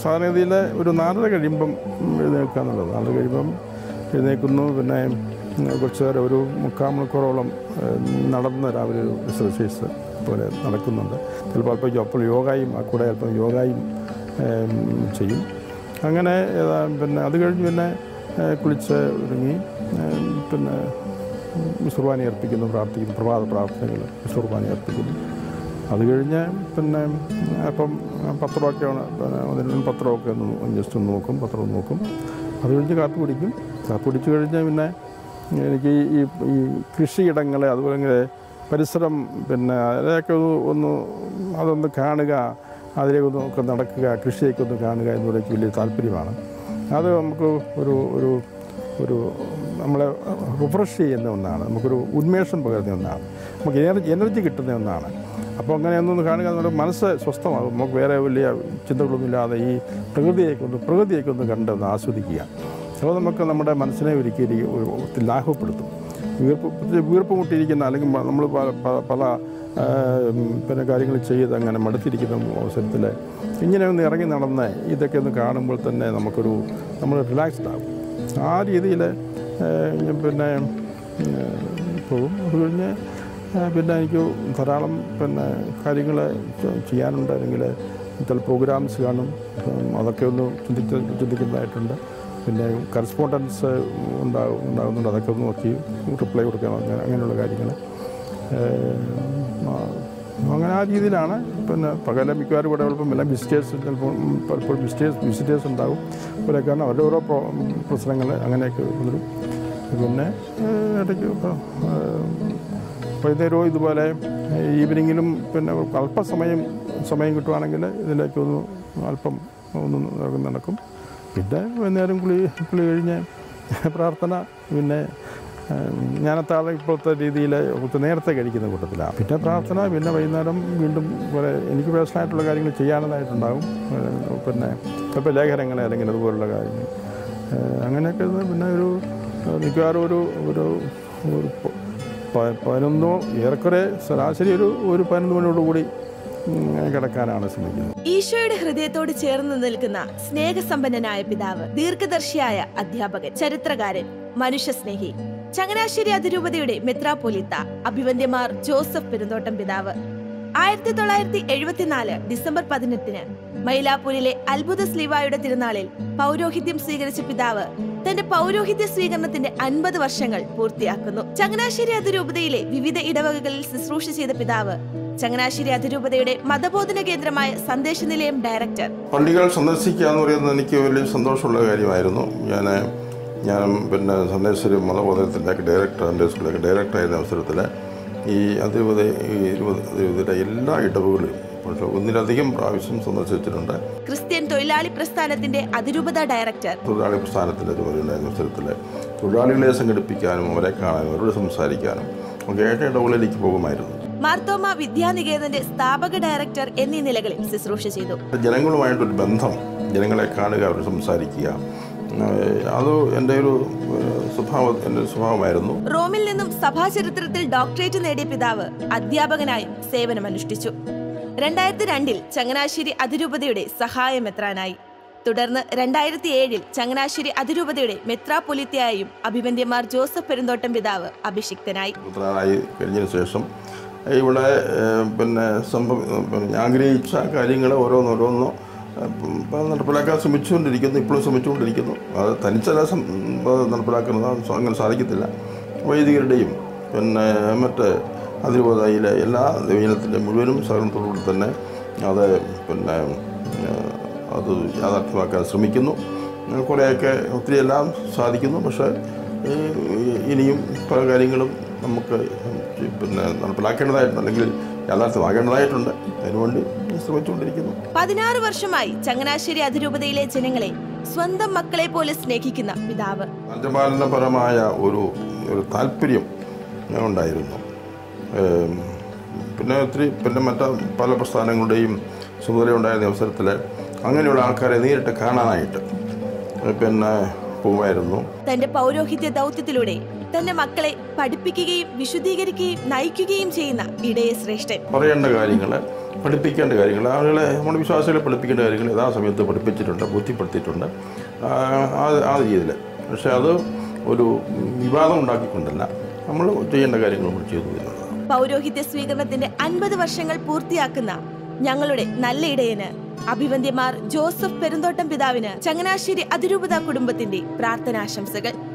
സാധാരണഗതിയിൽ ഒരു 4:30 കഴിയുമ്പം എഴുന്നേൽക്കുക എന്നുള്ളത്. 4:30 കഴിയുമ്പം എഴുന്നേൽക്കുന്നു. പിന്നെ കുറച്ച് നേരം ഒരു 3/4 മണിക്കൂറോളം നടന്ന് രാവിലെ ഒരു എക്സർസൈസ് പോലെ നടക്കുന്നുണ്ട്. ചിലപ്പോൾ അല്പം യോഗയും കൂടെ അല്പം യോഗയും ചെയ്യും. അങ്ങനെ പിന്നെ അത് കഴിഞ്ഞ് പിന്നെ കുളിച്ച് ഒരുങ്ങി പിന്നെ കുർബാന അർപ്പിക്കുന്നു, പ്രാർത്ഥിക്കുന്നു, പ്രഭാത പ്രാർത്ഥനകൾ കുർബാന അർപ്പിക്കുന്നു. അത് കഴിഞ്ഞ് പിന്നെ അപ്പം പത്രമൊക്കെയാണ്, പിന്നെ പത്രമൊക്കെ ജസ്റ്റ് ഒന്ന് നോക്കും, പത്രം നോക്കും. അത് കഴിഞ്ഞ് കാപ്പി കുടിക്കും. കാപ്പി കുടിച്ച് കഴിഞ്ഞാൽ പിന്നെ എനിക്ക് ഈ കൃഷിയിടങ്ങൾ അതുപോലെ പരിസരം പിന്നെ അതിലേക്ക് അതൊന്ന് കാണുക, അതിലേക്കൊക്കെ നടക്കുക, കൃഷിയൊക്കെ ഒന്ന് കാണുക എന്നതിലേക്ക് വലിയ താല്പര്യമാണ്. അത് നമുക്ക് ഒരു നമ്മളെ റിഫ്രഷ് ചെയ്യുന്ന ഒന്നാണ്, നമുക്കൊരു ഉന്മേഷം പകരുന്ന ഒന്നാണ്, നമുക്ക് എനർജി കിട്ടുന്ന ഒന്നാണ്. അപ്പോൾ അങ്ങനെ ഒന്നൊന്ന് കാണുക, നമ്മുടെ മനസ്സ് സ്വസ്ഥമാകും. നമുക്ക് വേറെ വലിയ ചിന്തകളൊന്നുമില്ലാതെ ഈ പ്രകൃതിയൊക്കെ ഒന്ന് കണ്ട് ഒന്ന് ആസ്വദിക്കുക. അപ്പോൾ നമുക്ക് നമ്മുടെ മനസ്സിനെ ഒരിക്കലും ലാഭപ്പെടുത്തും. വീർപ്പ് മുട്ടിയിരിക്കുന്ന അല്ലെങ്കിൽ നമ്മൾ പല പിന്നെ കാര്യങ്ങൾ ചെയ്ത് അങ്ങനെ മടുത്തിരിക്കുന്ന അവസരത്തിൽ ഇങ്ങനെ ഒന്ന് ഇറങ്ങി നടന്ന് ഇതൊക്കെ ഒന്ന് കാണുമ്പോൾ തന്നെ നമ്മൾ റിലാക്സ്ഡ് ആകും. ആ രീതിയിൽ പിന്നെ പോകും. അത് കഴിഞ്ഞ് പിന്നെ എനിക്ക് ധാരാളം പിന്നെ കാര്യങ്ങൾ ചെയ്യാനുണ്ട്. അല്ലെങ്കിൽ ചില പ്രോഗ്രാംസ് കാണും, അതൊക്കെ ഒന്ന് ചിന്തിക്കുന്നതായിട്ടുണ്ട്. പിന്നെ കറസ്പോണ്ടൻസ് ഉണ്ടാകുന്നുണ്ട്, അതൊക്കെ ഒന്ന് നോക്കി റിപ്ലൈ കൊടുക്കണം, അങ്ങനെയുള്ള കാര്യങ്ങൾ. അങ്ങനെ ആ രീതിയിലാണ്. പിന്നെ പകല മിക്കവാറും ഇവിടെ എളുപ്പം എല്ലാം പലപ്പോഴും വിസിറ്റേഴ്സ് ഉണ്ടാകും. അവരൊക്കെയാണ് അവരുടെ ഓരോ പ്രശ്നങ്ങൾ അങ്ങനെയൊക്കെ വരും. പിന്നെ ഇടയ്ക്ക് വൈകുന്നേരവും ഇതുപോലെ ഈവനിങ്ങിലും പിന്നെ സമയം കിട്ടുവാണെങ്കിൽ ഇതിലേക്കൊന്ന് അല്പം ഒന്ന് നടക്കും. പിന്നെ വൈകുന്നേരം കുളി കഴിഞ്ഞ് പ്രാർത്ഥന. പിന്നെ ഞാനത്താഴം ഇപ്പോഴത്തെ രീതിയിൽ നേരത്തെ കഴിക്കുന്ന കൂട്ടത്തിലാണ്. പിന്നെ പ്രാർത്ഥന, പിന്നെ വൈകുന്നേരം വീണ്ടും പോലെ എനിക്ക് പേഴ്സണലായിട്ടുള്ള കാര്യങ്ങൾ ചെയ്യാനുള്ളതായിട്ടുണ്ടാകും. പിന്നെ ചിലപ്പോൾ ലേഖനങ്ങൾ അല്ലെങ്കിൽ അതുപോലുള്ള കാര്യങ്ങൾ അങ്ങനെയൊക്കെ. പിന്നെ മിക്കവാറും ഒരു 11 ഏറെക്കുറെ ശരാശരി ഒരു 11 മണിയോടുകൂടി കിടക്കാനാണ് ശ്രമിക്കുന്നത്. ഈശോയുടെ ഹൃദയത്തോട് ചേർന്ന് നിൽക്കുന്ന സ്നേഹസമ്പന്നനായ പിതാവ്, ദീർഘദർശിയായ അധ്യാപകൻ, ചരിത്രകാരൻ, മനുഷ്യസ്നേഹി, ചങ്ങനാശ്ശേരി അതിരൂപതയുടെ മെത്രാപ്പൊലീത്ത അഭിവന്ദ്യമാർ ജോസഫ് പെരുന്തോട്ടം പിതാവ് 1974 ഡിസംബർ 18 മൈലാപ്പൂരിലെ അത്ഭുത സ്ലീവായുടെ തിരുനാളിൽ പൗരോഹിത്യം സ്വീകരിച്ച പിതാവ് തന്റെ പൗരോഹിത്യ സ്വീകരണത്തിന്റെ 50 വർഷങ്ങൾ പൂർത്തിയാക്കുന്നു. ചങ്ങനാശ്ശേരി അതിരൂപതയിലെ വിവിധ ഇടവകകളിൽ ശുശ്രൂഷ ചെയ്ത പിതാവ് ചങ്ങനാശ്ശേരി അതിരൂപതയുടെ മതബോധന കേന്ദ്രമായ സന്ദേശ നിലയം ഡയറക്ടർ. പള്ളികൾ സന്ദർശിക്കുക എന്ന് പറയുന്നത് എനിക്ക് വലിയ സന്തോഷമുള്ള കാര്യമായിരുന്നു. ഞാൻ പിന്നെ സന്ദേശശ്വരി മതബോധനത്തിൻ്റെ ഡയറക്ടറായിരുന്ന അവസരത്തിൽ ഈ അതിരൂപതയുടെ എല്ലാ ഇടവുകളും പക്ഷേ ഒന്നിലധികം പ്രാവശ്യം സന്ദർശിച്ചിട്ടുണ്ട്. ക്രിസ്ത്യൻ തൊഴിലാളി പ്രസ്ഥാനത്തിന്റെ അതിരൂപത ഡയറക്ടർ. തൊഴിലാളി പ്രസ്ഥാനത്തിൻ്റെ ചുമതലയുണ്ടായിരുന്ന അവസരത്തിൽ തൊഴിലാളികളെ സംഘടിപ്പിക്കാനും അവരെ കാണാനും അവരോട് സംസാരിക്കാനും ഒക്കെ ഇടവുകളിലേക്ക് പോകുമായിരുന്നു. മാർത്തോമ വിദ്യാനികേതന്റെ സ്ഥാപക ഡയറക്ടർ എന്നീ നിലകളിൽ ശുശ്രൂഷ ചെയ്തു. ജനങ്ങളുമായിട്ടൊരു ബന്ധം, ജനങ്ങളെ കാണുക, അവർ സംസാരിക്കുക, അത് എൻ്റെ ഒരു സ്വഭാവമായിരുന്നു. റോമിൽ നിന്നും സഭാചരിത്രത്തിൽ ഡോക്ടറേറ്റ് നേടിയ പിതാവ് അധ്യാപകനായും സേവനമനുഷ്ഠിച്ചു. 2002 ചങ്ങനാശ്ശേരി അതിരൂപതയുടെ സഹായ മെത്രാനായി. തുടർന്ന് 2007 ചങ്ങനാശ്ശേരി അതിരൂപതയുടെ മെത്രാപ്പൊലീത്തയായും അഭിവന്ദ്യമാർ ജോസഫ് പെരുന്തോട്ടം പിതാവ് അഭിഷിക്തനായി. കഴിഞ്ഞതിന് ശേഷം ഇവിടെ പിന്നെ ആഗ്രഹിച്ച കാര്യങ്ങൾ ഓരോന്നോരോന്നോ നടപ്പിലാക്കാൻ ഇപ്പോഴും ശ്രമിച്ചുകൊണ്ടിരിക്കുന്നു. അത് തനിച്ചല്ല നടപ്പിലാക്കുന്നത്, അങ്ങനെ സാധിക്കത്തില്ല. വൈദികരുടെയും പിന്നെ മറ്റ് അതിരൂപതയിലെ എല്ലാ ദൈവജനത്തിൻ്റെ മുഴുവനും സഹകരണത്തോടുകൂടി തന്നെ അത് യാഥാർത്ഥ്യമാക്കാൻ ശ്രമിക്കുന്നു. കുറേയൊക്കെ ഒത്തിരിയെല്ലാം സാധിക്കുന്നു. പക്ഷേ ഇനിയും പല കാര്യങ്ങളും നമുക്ക് നടപ്പിലാക്കേണ്ടതായിട്ടുണ്ട്, അല്ലെങ്കിൽ യാഥാർത്ഥ്യമാകേണ്ടതായിട്ടുണ്ട്. അതിനുവേണ്ടി ശ്രമിച്ചുകൊണ്ടിരിക്കുന്നു. 16 വർഷമായി ചങ്ങനാശ്ശേരി അതിരൂപതയിലെ ജനങ്ങളെ സ്വന്തം മക്കളെ പോലെ സ്നേഹിക്കുന്ന പിതാവ്. പഞ്ചപാലനപരമായ ഒരു താല്പര്യം ഉണ്ടായിരുന്നു. പിന്നെ മറ്റ് പല പ്രസ്ഥാനങ്ങളുടെയും ചുമതലയുണ്ടായിരുന്ന അവസരത്തിൽ അങ്ങനെയുള്ള ആൾക്കാരെ നേരിട്ട് കാണാനായിട്ട് പോകുമായിരുന്നു. തന്റെ പൗരോഹിത്യ ദൗത്യത്തിലൂടെ തന്റെ മക്കളെ പഠിപ്പിക്കുകയും വിശുദ്ധീകരിക്കുകയും നയിക്കുകയും ചെയ്യുന്ന ഇടയ ശ്രേഷ്ഠൻ. പറയേണ്ട കാര്യങ്ങൾ പഠിപ്പിക്കേണ്ട കാര്യങ്ങൾ, ആളുകളെ നമ്മുടെ വിശ്വാസികളെ പഠിപ്പിക്കേണ്ട കാര്യങ്ങൾ യഥാസമയത്ത് പഠിപ്പിച്ചിട്ടുണ്ട്, ബോധ്യപ്പെടുത്തിയിട്ടുണ്ട് ആ രീതിയിൽ. പക്ഷേ അത് ഒരു വിവാദം ഉണ്ടാക്കിക്കൊണ്ടല്ല നമ്മൾ ചെയ്യേണ്ട കാര്യങ്ങൾ നമ്മൾ ചെയ്തു വരുന്നത്. പൗരോഹിത്യ സ്വീകരണത്തിന്റെ 50 വർഷങ്ങൾ പൂർത്തിയാക്കുന്ന ഞങ്ങളുടെ നല്ല ഇടയന് അഭിവന്ദ്യമാർ ജോസഫ് പെരുന്തോട്ടം പിതാവിന് ചങ്ങനാശ്ശേരി അതിരൂപത കുടുംബത്തിന്റെ പ്രാർത്ഥനാശംസകൾ.